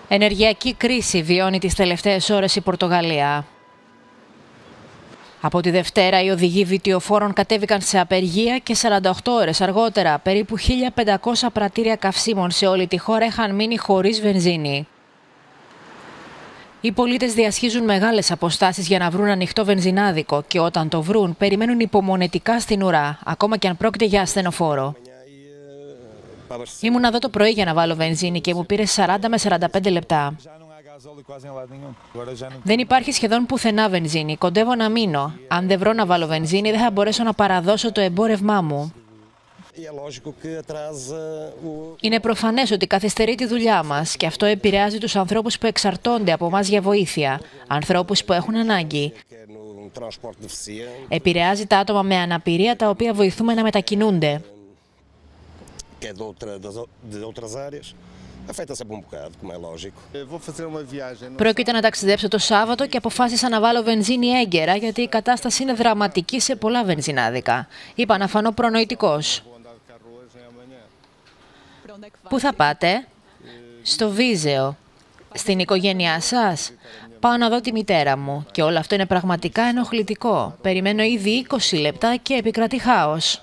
Ενεργειακή κρίση βιώνει τις τελευταίες ώρες η Πορτογαλία. Από τη Δευτέρα, οι οδηγοί βιτιοφόρων κατέβηκαν σε απεργία και 48 ώρες αργότερα, περίπου 1.500 πρατήρια καυσίμων σε όλη τη χώρα είχαν μείνει χωρίς βενζίνη. Οι πολίτες διασχίζουν μεγάλες αποστάσεις για να βρουν ανοιχτό βενζινάδικο και όταν το βρουν, περιμένουν υπομονετικά στην ουρά, ακόμα και αν πρόκειται για ασθενοφόρο. Ήμουν εδώ το πρωί για να βάλω βενζίνη και μου πήρε 40 με 45 λεπτά. Δεν υπάρχει σχεδόν πουθενά βενζίνη. Κοντεύω να μείνω. Αν δεν βρω να βάλω βενζίνη, δεν θα μπορέσω να παραδώσω το εμπόρευμά μου. Είναι προφανές ότι καθυστερεί τη δουλειά μας και αυτό επηρεάζει τους ανθρώπους που εξαρτώνται από μας για βοήθεια, ανθρώπους που έχουν ανάγκη. Επηρεάζει τα άτομα με αναπηρία τα οποία βοηθούμε να μετακινούνται. Πρόκειται να ταξιδέψω το Σάββατο και αποφάσισα να βάλω βενζίνη έγκαιρα γιατί η κατάσταση είναι δραματική σε πολλά βενζινάδικα. Είπα να φανώ προνοητικός. Πού θα πάτε? Στο Βίζεο. Στην οικογένειά σας? Πάω να δω τη μητέρα μου και όλο αυτό είναι πραγματικά ενοχλητικό. Περιμένω ήδη 20 λεπτά και επικρατεί χάος.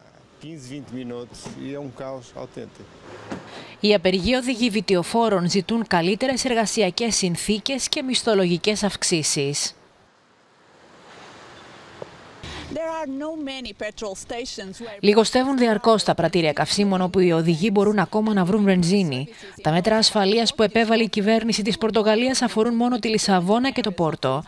Οι απεργοί οδηγοί βιτιοφόρων ζητούν καλύτερες εργασιακές συνθήκες και μισθολογικές αυξήσεις. Λιγοστεύουν διαρκώς τα πρατήρια καυσίμων όπου οι οδηγοί μπορούν ακόμα να βρουν βενζίνη. Τα μέτρα ασφαλείας που επέβαλε η κυβέρνηση της Πορτογαλίας αφορούν μόνο τη Λισαβόνα και το Πόρτο.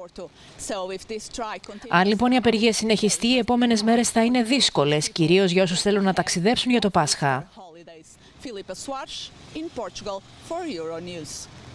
Αν λοιπόν η απεργία συνεχιστεί, οι επόμενες μέρες θα είναι δύσκολες, κυρίως για όσους θέλουν να ταξιδέψουν για το Πάσχα.